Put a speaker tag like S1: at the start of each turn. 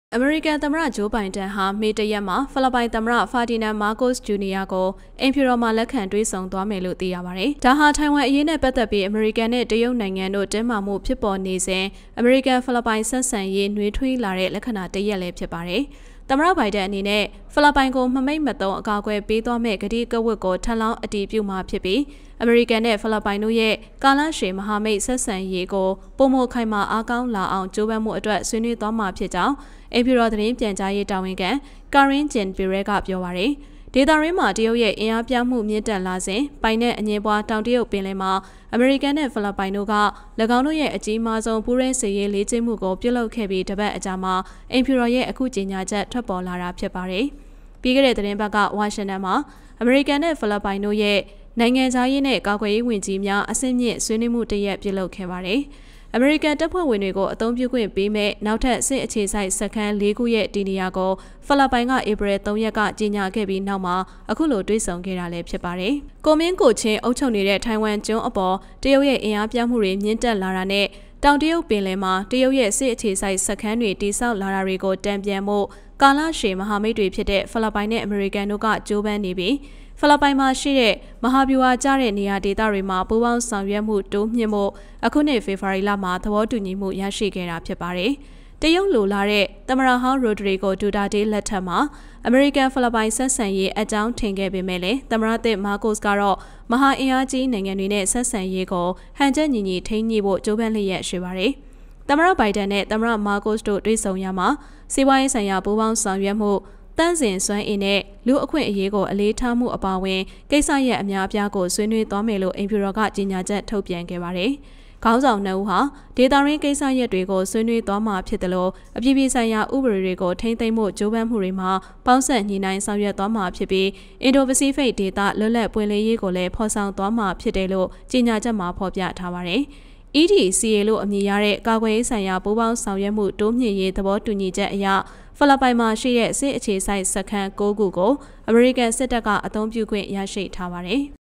S1: အမေရိကန်သမ္မတဂျိုးဘိုင်ဒန်ဟာမေတရက်မှာဖိလစ်ပိုင်သမ္မတဖာဒီနန်မာကိုစ်ဂျူနီယာကိုအင်ဖြူတော်မှာလက်ခံတွေ့ဆုံသွားမယ်လို့သိရပါတယ်။ဒါဟာထိုင်ဝမ်အရေးနဲ့ပတ်သက်ပြီးအမေရိကန်နဲ့တရုတ်နိုင်ငံတို့တင်းမာမှုဖြစ်ပေါ်နေစဉ်အမေရိကန်ဖိလစ်ပိုင်ဆက်ဆံရေးနှွေးထွေးလာတဲ့လက္ခဏာတစ်ရက်လည်းဖြစ်ပါတယ်။သမ္မတဘိုင်ဒန်အနေနဲ့ဖိလစ်ပိုင်ကိုမမိတ်မသုံးအကာအကွယ်ပေးသွားမဲ့ကတိကဝတ်ကိုထပ်လောင်းအတည်ပြုမှာဖြစ်ပြီးအမေရိကန်နဲ့ဖိလစ်ပိုင်တို့ရဲ့ကာလရှည်မဟာမိတ်ဆက်ဆံရေးကိုပုံမခိုင်မာအားကောင်းလာအောင်ကြိုးပမ်းမှုအတွက်ဆွေးနွေးသွားမှာဖြစ်ကြောင်းအင်ဖြူတော်သတင်းပြန်ကြားရေးတာဝန်ခံကာရင်ဂျင်ပီရဲကပြောပါရယ်ဒေတာရင်းမှာတရုတ်ရဲ့အင်အားပြမှုမြင့်တက်လာစဉ်ပိုင်နဲ့အငြင်းပွားတောင်တရုတ်ပင်လယ်မှာအမေရိကန်နဲ့ဖိလစ်ပိုင်တို့က၎င်းတို့ရဲ့အကြီးမားဆုံးပူးရဲစစ်ရေးလေ့ကျင့်မှုကိုပြုလုပ်ခဲ့ပြီးတပတ်အကြာမှာအင်ဖြူတော်ရဲ့အခုကြေညာချက်ထွက်ပေါ်လာတာဖြစ်ပါတယ်။ပြီးခဲ့တဲ့သတင်းပတ်ကဝါရှင်တန်မှာအမေရိကန်နဲ့ဖိလစ်ပိုင်တို့ရဲ့နိုင်ငံခြားရေးနဲ့ကာကွယ်ရေးဝန်ကြီးများအဆင့်မြင့်ဆွေးနွေးမှုတစ်ရက်ပြုလုပ်ခဲ့ပါတယ်။အမေရိကန်တပ်ဖွဲ့ဝင်တွေကိုအသုံးပြုခွင့်ပေးမဲ့နောက်ထပ်စစ်အခြေစိုက်စခန်း၄ခုရဲ့ဒီနေရာကိုဖိလစ်ပိုင်ကဧပြီ3ရက်ကကြေညာခဲ့ပြီးနောက်မှာအခုလိုတွေ့ဆုံခဲ့တာလည်းဖြစ်ပါတယ်။ကိုမင်းကိုချင်းအုပ်ချုပ်နေတဲ့ထိုင်ဝမ်ကျွန်းအပေါ်တရုတ်ရဲ့အင်အားပြမှုတွေမြင့်တက်လာတာနဲ့တောင်တရုတ်ပင်လယ်မှာတရုတ်ရဲ့စစ်အခြေစိုက်စခန်းတွေတိစောက်လာတာတွေကိုတံပြန်မှုကာလရှည်မဟာမိတ်တွေဖြစ်တဲ့ဖိလစ်ပိုင်နဲ့အမေရိကန်တို့ကကြိုးပမ်းနေပြီးဖိလစ်ပိုင်မှာရှိတဲ့မဟာဗျူဟာကျတဲ့နေရာဒေသတွေမှာပူးပေါင်းဆောင်ရွက်မှုတိုးမြှင့်ဖို့အခုနှစ်ဖေဖော်ဝါရီလမှာသဘောတူညီမှုရရှိခဲ့တာဖြစ်ပါတယ်။တရုတ်လိုလာတဲ့သမ္မတဟောင်းရိုဒရီဂိုဒူတာတေးလက်ထက်မှာအမေရိကန်ဖိလစ်ပိုင်ဆက်ဆံရေးအကြောင်းထင်ခဲ့ပေမဲ့လည်းသမ္မတသစ်မာကိုစ်ကတော့မဟာအင်အားကြီးနိုင်ငံတွေနဲ့ဆက်ဆံရေးကိုဟန်ချက်ညီညီထိန်းညှိဖို့ကြိုးပမ်းလျက်ရှိပါတယ်။သမ္မတဘိုင်ဒန်နဲ့သမ္မတမာကိုစ်တို့တွေ့ဆုံရမှာစီးပွားရေးဆိုင်ရာပူးပေါင်းဆောင်ရွက်မှုတန်းစင်စွမ်းအင်နဲ့လူအခွင့်အရေးကိုအလေးထားမှုအပါအဝင်ကိစ္စရပ်အများအပြားကိုဆွေးနွေးသွားမယ်လို့အင်ဖြူတော်ကကြေညာချက်ထုတ်ပြန်ခဲ့ပါတယ်။ခေါင်းဆောင်နှစ်ဦးဟာဒေတာရင်းကိစ္စရပ်တွေကိုဆွေးနွေးသွားမှာဖြစ်တယ်လို့အပြည်ပြည်ဆိုင်ရာဥပဒေတွေကိုထိန်းသိမ်းမှုကြိုးပမ်းမှုတွေမှာပေါင်းစပ်ညှိနှိုင်းဆောင်ရွက်သွားမှာဖြစ်ပြီးအင်ဒိုပစိဖိတ်ဒေသလွတ်လပ်ပွင့်လင်းရေးကိုလည်းဖော်ဆောင်သွားမှာဖြစ်တယ်လို့ကြေညာချက်မှာဖော်ပြထားပါတယ်။ EDCA လို့အမည်ရတဲ့ကာကွယ်ရေးဆိုင်ရာပူးပေါင်းဆောင်ရွက်မှုတိုးမြှင့်ရေးသဘောတူညီချက်အရဖိလစ်ပိုင်မှာရှိတဲ့စစ်အခြေစိုက်စခန်း9ခုကိုအမေရိကန်စစ်တပ်ကအသုံးပြုခွင့်ရရှိထားပါတယ်။